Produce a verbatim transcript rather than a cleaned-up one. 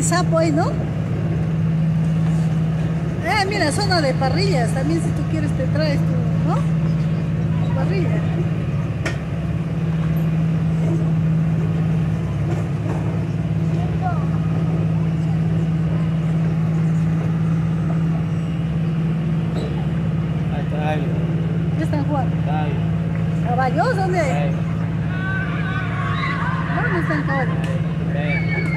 sapo ahí, ¿no? Eh, mira, zona de parrillas. También si tú quieres te traes tu, ¿no? Tu parrilla. Ahí está, ahí. ¿Qué están jugando? Ahí. ¿Caballos? ¿Dónde hay? Ahí. ¿Dónde están caballos? Ahí.